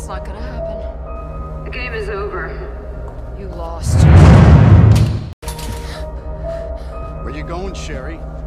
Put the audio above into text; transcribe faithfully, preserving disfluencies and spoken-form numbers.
That's not gonna happen. The game is over. You lost. Where you going, Sherry?